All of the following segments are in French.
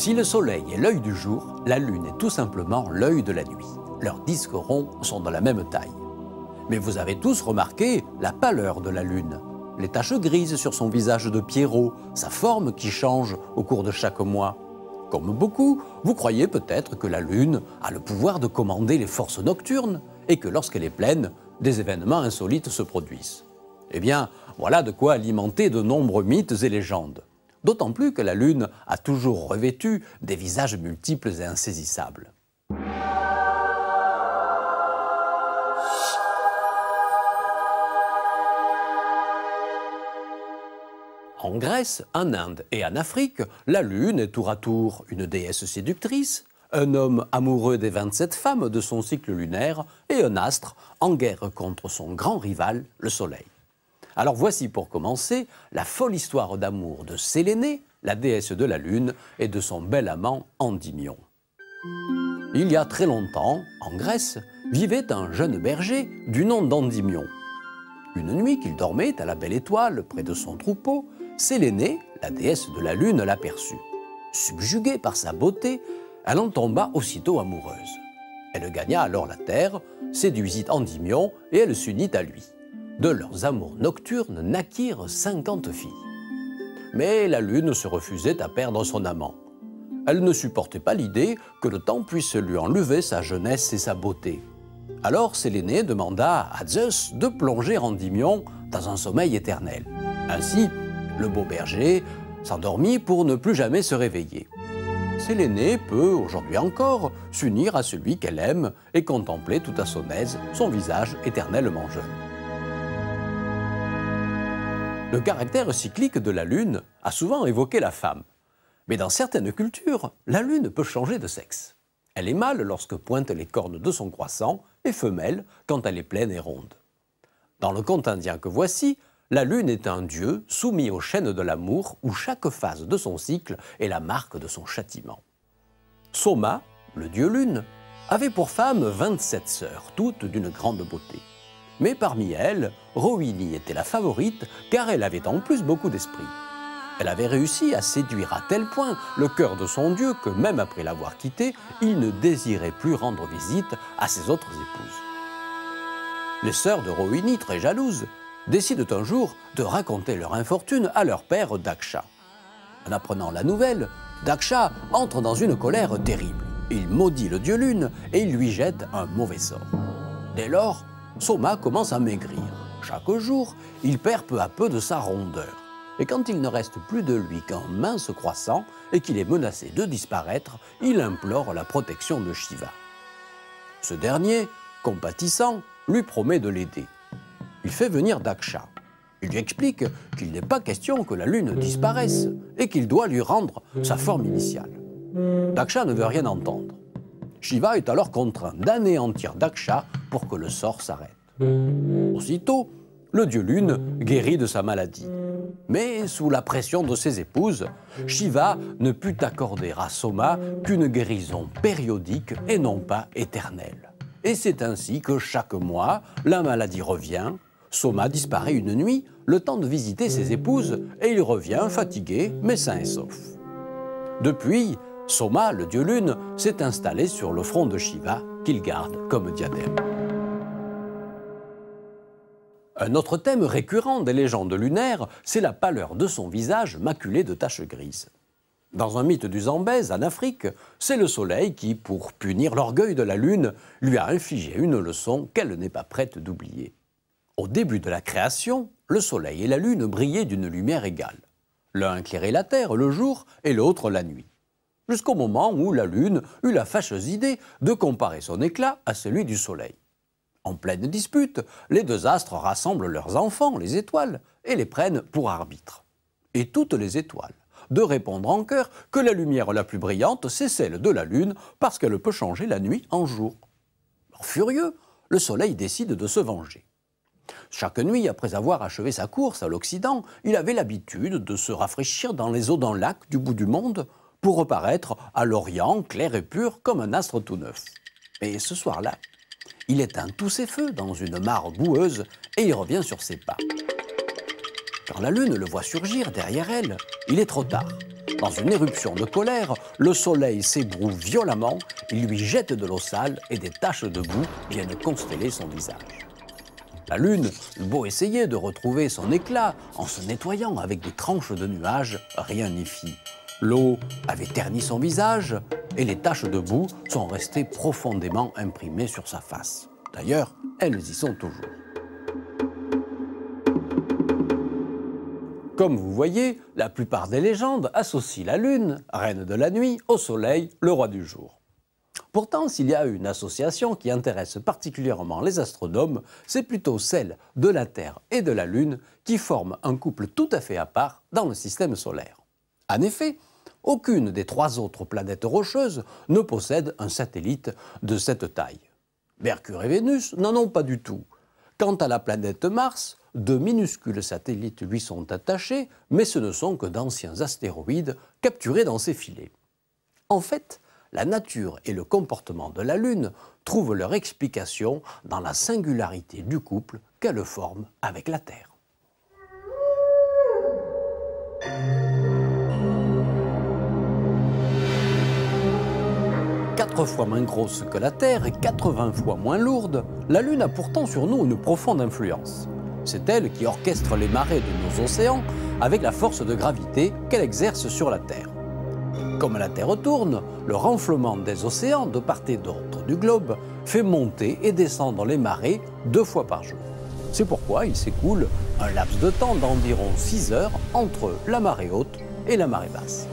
Si le Soleil est l'œil du jour, la Lune est tout simplement l'œil de la nuit. Leurs disques ronds sont de la même taille. Mais vous avez tous remarqué la pâleur de la Lune, les taches grises sur son visage de Pierrot, sa forme qui change au cours de chaque mois. Comme beaucoup, vous croyez peut-être que la Lune a le pouvoir de commander les forces nocturnes et que lorsqu'elle est pleine, des événements insolites se produisent. Eh bien, voilà de quoi alimenter de nombreux mythes et légendes. D'autant plus que la Lune a toujours revêtu des visages multiples et insaisissables. En Grèce, en Inde et en Afrique, la Lune est tour à tour une déesse séductrice, un homme amoureux des 27 femmes de son cycle lunaire et un astre en guerre contre son grand rival, le Soleil. Alors voici pour commencer la folle histoire d'amour de Sélénée, la déesse de la Lune, et de son bel amant Endymion. Il y a très longtemps, en Grèce, vivait un jeune berger du nom d'Endymion. Une nuit qu'il dormait à la belle étoile près de son troupeau, Sélénée, la déesse de la Lune, l'aperçut. Subjuguée par sa beauté, elle en tomba aussitôt amoureuse. Elle gagna alors la terre, séduisit Endymion et elle s'unit à lui. De leurs amours nocturnes naquirent 50 filles. Mais la Lune se refusait à perdre son amant. Elle ne supportait pas l'idée que le temps puisse lui enlever sa jeunesse et sa beauté. Alors Sélénée demanda à Zeus de plonger Endymion dans un sommeil éternel. Ainsi, le beau berger s'endormit pour ne plus jamais se réveiller. Sélénée peut, aujourd'hui encore, s'unir à celui qu'elle aime et contempler tout à son aise son visage éternellement jeune. Le caractère cyclique de la Lune a souvent évoqué la femme. Mais dans certaines cultures, la Lune peut changer de sexe. Elle est mâle lorsque pointent les cornes de son croissant et femelle quand elle est pleine et ronde. Dans le conte indien que voici, la Lune est un dieu soumis aux chaînes de l'amour où chaque phase de son cycle est la marque de son châtiment. Soma, le dieu Lune, avait pour femme 27 sœurs, toutes d'une grande beauté. Mais parmi elles, Rohini était la favorite car elle avait en plus beaucoup d'esprit. Elle avait réussi à séduire à tel point le cœur de son dieu que même après l'avoir quitté, il ne désirait plus rendre visite à ses autres épouses. Les sœurs de Rohini, très jalouses, décident un jour de raconter leur infortune à leur père Daksha. En apprenant la nouvelle, Daksha entre dans une colère terrible. Il maudit le dieu Lune et il lui jette un mauvais sort. Dès lors, Soma commence à maigrir. Chaque jour, il perd peu à peu de sa rondeur. Et quand il ne reste plus de lui qu'un mince croissant et qu'il est menacé de disparaître, il implore la protection de Shiva. Ce dernier, compatissant, lui promet de l'aider. Il fait venir Daksha. Il lui explique qu'il n'est pas question que la Lune disparaisse et qu'il doit lui rendre sa forme initiale. Daksha ne veut rien entendre. Shiva est alors contraint d'anéantir Daksha pour que le sort s'arrête. Aussitôt, le dieu Lune guérit de sa maladie. Mais sous la pression de ses épouses, Shiva ne put accorder à Soma qu'une guérison périodique et non pas éternelle. Et c'est ainsi que chaque mois, la maladie revient, Soma disparaît une nuit, le temps de visiter ses épouses, et il revient fatigué mais sain et sauf. Depuis, Soma, le dieu Lune, s'est installé sur le front de Shiva, qu'il garde comme diadème. Un autre thème récurrent des légendes lunaires, c'est la pâleur de son visage maculé de taches grises. Dans un mythe du Zambèze, en Afrique, c'est le Soleil qui, pour punir l'orgueil de la Lune, lui a infligé une leçon qu'elle n'est pas prête d'oublier. Au début de la création, le Soleil et la Lune brillaient d'une lumière égale. L'un éclairait la Terre le jour et l'autre la nuit. Jusqu'au moment où la Lune eut la fâcheuse idée de comparer son éclat à celui du Soleil. En pleine dispute, les deux astres rassemblent leurs enfants, les étoiles, et les prennent pour arbitres. Et toutes les étoiles, de répondre en chœur que la lumière la plus brillante, c'est celle de la Lune, parce qu'elle peut changer la nuit en jour. Alors, furieux, le Soleil décide de se venger. Chaque nuit, après avoir achevé sa course à l'Occident, il avait l'habitude de se rafraîchir dans les eaux d'un lac du bout du monde pour reparaître à l'Orient, clair et pur, comme un astre tout neuf. Et ce soir-là, il éteint tous ses feux dans une mare boueuse et il revient sur ses pas. Quand la Lune le voit surgir derrière elle, il est trop tard. Dans une éruption de colère, le Soleil s'ébroue violemment, il lui jette de l'eau sale et des taches de boue viennent consteller son visage. La Lune, beau essayer de retrouver son éclat en se nettoyant avec des tranches de nuages, rien n'y fit. L'eau avait terni son visage et les taches de boue sont restées profondément imprimées sur sa face. D'ailleurs, elles y sont toujours. Comme vous voyez, la plupart des légendes associent la Lune, reine de la nuit, au Soleil, le roi du jour. Pourtant, s'il y a une association qui intéresse particulièrement les astronomes, c'est plutôt celle de la Terre et de la Lune qui forment un couple tout à fait à part dans le système solaire. En effet, aucune des 3 autres planètes rocheuses ne possède un satellite de cette taille. Mercure et Vénus n'en ont pas du tout. Quant à la planète Mars, 2 minuscules satellites lui sont attachés, mais ce ne sont que d'anciens astéroïdes capturés dans ses filets. En fait, la nature et le comportement de la Lune trouvent leur explication dans la singularité du couple qu'elle forme avec la Terre. Quatre fois moins grosse que la Terre et 80 fois moins lourde, la Lune a pourtant sur nous une profonde influence. C'est elle qui orchestre les marées de nos océans avec la force de gravité qu'elle exerce sur la Terre. Comme la Terre tourne, le renflement des océans de part et d'autre du globe fait monter et descendre les marées 2 fois par jour. C'est pourquoi il s'écoule un laps de temps d'environ 6 heures entre la marée haute et la marée basse.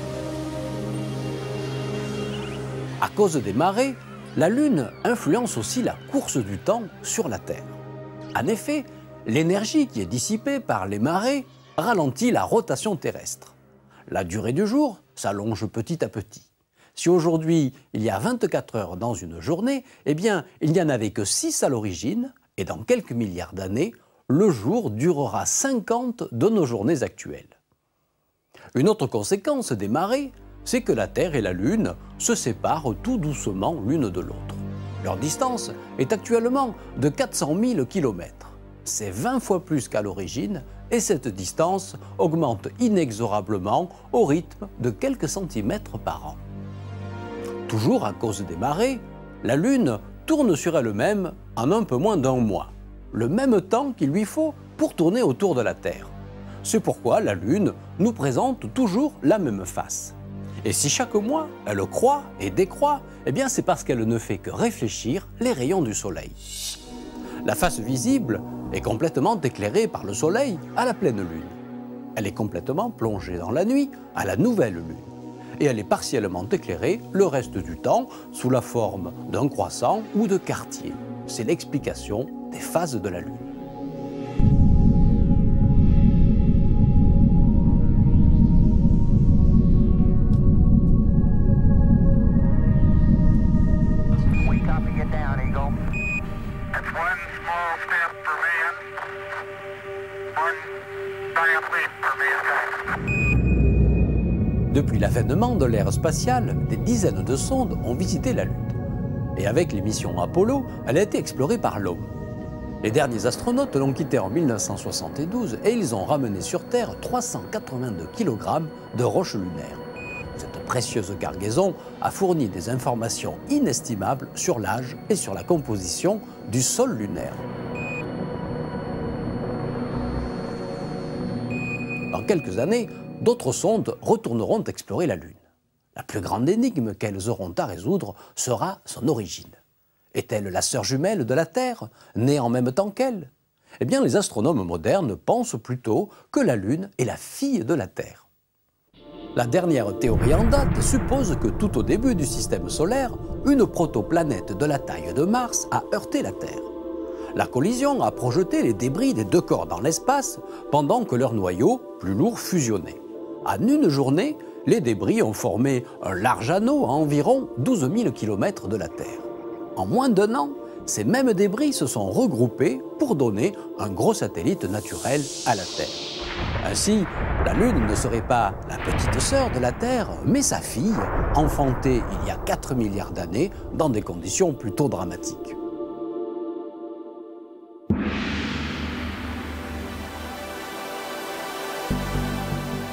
À cause des marées, la Lune influence aussi la course du temps sur la Terre. En effet, l'énergie qui est dissipée par les marées ralentit la rotation terrestre. La durée du jour s'allonge petit à petit. Si aujourd'hui il y a 24 heures dans une journée, eh bien il n'y en avait que 6 à l'origine, et dans quelques milliards d'années, le jour durera 50 de nos journées actuelles. Une autre conséquence des marées, c'est que la Terre et la Lune se séparent tout doucement l'une de l'autre. Leur distance est actuellement de 400 000 km. C'est 20 fois plus qu'à l'origine et cette distance augmente inexorablement au rythme de quelques centimètres par an. Toujours à cause des marées, la Lune tourne sur elle-même en un peu moins d'1 mois, le même temps qu'il lui faut pour tourner autour de la Terre. C'est pourquoi la Lune nous présente toujours la même face. Et si chaque mois, elle croît et décroît, eh bien c'est parce qu'elle ne fait que réfléchir les rayons du Soleil. La face visible est complètement éclairée par le Soleil à la pleine Lune. Elle est complètement plongée dans la nuit à la nouvelle Lune. Et elle est partiellement éclairée le reste du temps sous la forme d'un croissant ou de quartier. C'est l'explication des phases de la Lune. Depuis l'avènement de l'ère spatiale, des dizaines de sondes ont visité la Lune. Et avec les missions Apollo, elle a été explorée par l'homme. Les derniers astronautes l'ont quittée en 1972 et ils ont ramené sur Terre 382 kg de roches lunaires. Cette précieuse cargaison a fourni des informations inestimables sur l'âge et sur la composition du sol lunaire. Dans quelques années, d'autres sondes retourneront explorer la Lune. La plus grande énigme qu'elles auront à résoudre sera son origine. Est-elle la sœur jumelle de la Terre, née en même temps qu'elle? Eh bien, les astronomes modernes pensent plutôt que la Lune est la fille de la Terre. La dernière théorie en date suppose que tout au début du système solaire, une protoplanète de la taille de Mars a heurté la Terre. La collision a projeté les débris des 2 corps dans l'espace pendant que leur noyau, plus lourd, fusionnait. En une journée, les débris ont formé un large anneau à environ 12 000 km de la Terre. En moins d'1 an, ces mêmes débris se sont regroupés pour donner un gros satellite naturel à la Terre. Ainsi, la Lune ne serait pas la petite sœur de la Terre, mais sa fille, enfantée il y a 4 milliards d'années dans des conditions plutôt dramatiques. On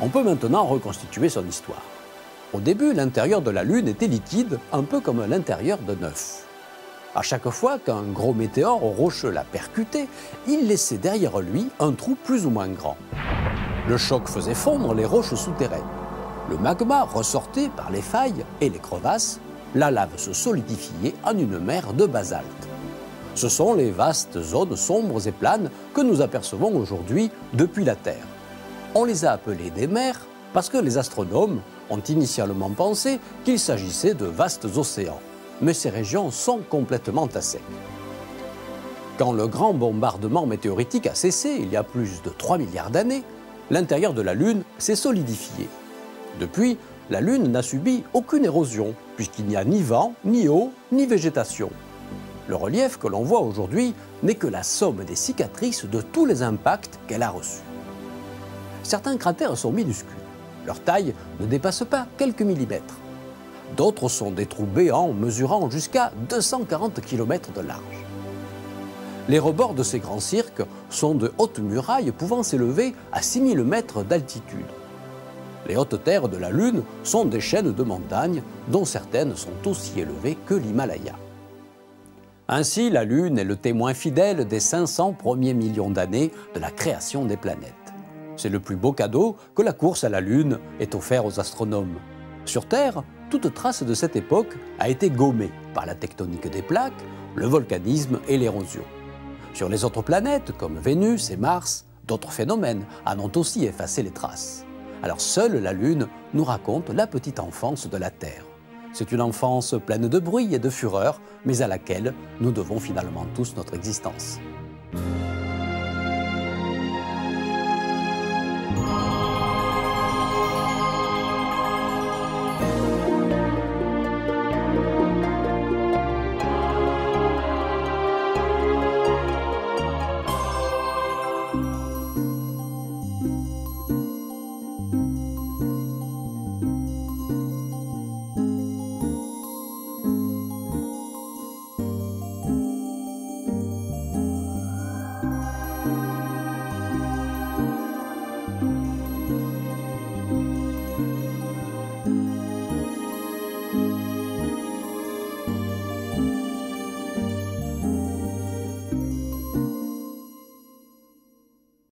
On peut maintenant reconstituer son histoire. Au début, l'intérieur de la Lune était liquide, un peu comme l'intérieur d'un œuf. À chaque fois qu'un gros météore rocheux la percutait, il laissait derrière lui un trou plus ou moins grand. Le choc faisait fondre les roches souterraines. Le magma ressortait par les failles et les crevasses. La lave se solidifiait en une mer de basalte. Ce sont les vastes zones sombres et planes que nous apercevons aujourd'hui depuis la Terre. On les a appelées des mers parce que les astronomes ont initialement pensé qu'il s'agissait de vastes océans. Mais ces régions sont complètement à sec. Quand le grand bombardement météoritique a cessé il y a plus de 3 milliards d'années, l'intérieur de la Lune s'est solidifié. Depuis, la Lune n'a subi aucune érosion, puisqu'il n'y a ni vent, ni eau, ni végétation. Le relief que l'on voit aujourd'hui n'est que la somme des cicatrices de tous les impacts qu'elle a reçus. Certains cratères sont minuscules. Leur taille ne dépasse pas quelques millimètres. D'autres sont des trous béants mesurant jusqu'à 240 km de large. Les rebords de ces grands cirques sont de hautes murailles pouvant s'élever à 6000 mètres d'altitude. Les hautes terres de la Lune sont des chaînes de montagnes dont certaines sont aussi élevées que l'Himalaya. Ainsi, la Lune est le témoin fidèle des 500 premiers millions d'années de la création des planètes. C'est le plus beau cadeau que la course à la Lune ait offert aux astronomes. Sur Terre, toute trace de cette époque a été gommée par la tectonique des plaques, le volcanisme et l'érosion. Sur les autres planètes, comme Vénus et Mars, d'autres phénomènes en ont aussi effacé les traces. Alors seule la Lune nous raconte la petite enfance de la Terre. C'est une enfance pleine de bruit et de fureur, mais à laquelle nous devons finalement tous notre existence.